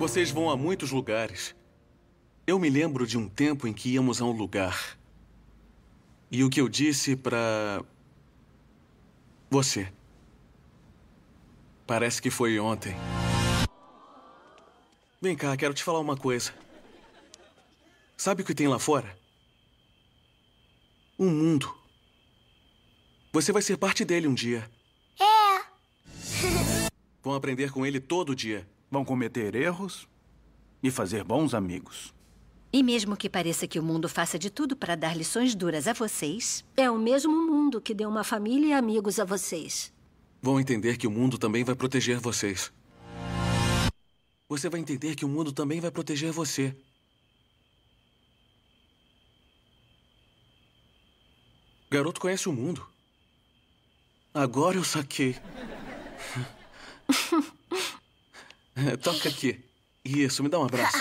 Vocês vão a muitos lugares. Eu me lembro de um tempo em que íamos a um lugar. E o que eu disse pra você. Parece que foi ontem. Vem cá, quero te falar uma coisa. Sabe o que tem lá fora? Um mundo. Você vai ser parte dele um dia. É. Vão aprender com ele todo dia. Vão cometer erros e fazer bons amigos. E mesmo que pareça que o mundo faça de tudo para dar lições duras a vocês... É o mesmo mundo que deu uma família e amigos a vocês. Vão entender que o mundo também vai proteger vocês. Você vai entender que o mundo também vai proteger você. Garoto conhece o mundo. Agora eu saquei. Toca aqui. Isso, me dá um abraço.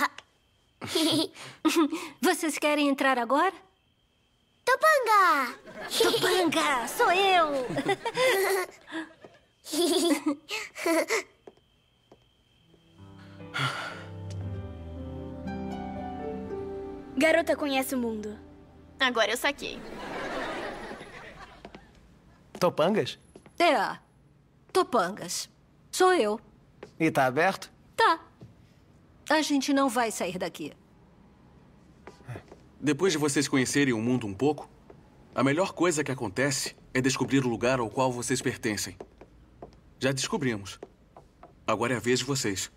Vocês querem entrar agora? Topanga! Topanga, sou eu! Garota conhece o mundo. Agora eu saquei. Topangas? É, Topangas. Sou eu. E tá aberto? Tá. A gente não vai sair daqui. Depois de vocês conhecerem o mundo um pouco, a melhor coisa que acontece é descobrir o lugar ao qual vocês pertencem. Já descobrimos. Agora é a vez de vocês.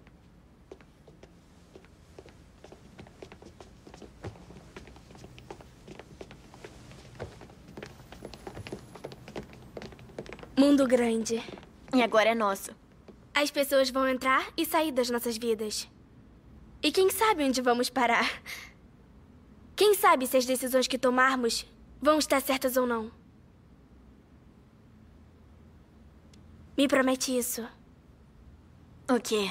Mundo grande. E agora é nosso. As pessoas vão entrar e sair das nossas vidas. E quem sabe onde vamos parar? Quem sabe se as decisões que tomarmos vão estar certas ou não? Me promete isso. O quê?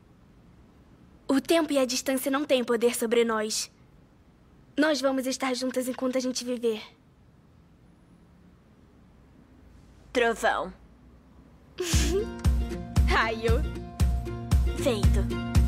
O tempo e a distância não têm poder sobre nós. Nós vamos estar juntas enquanto a gente viver. Trovão. Raio. Feito.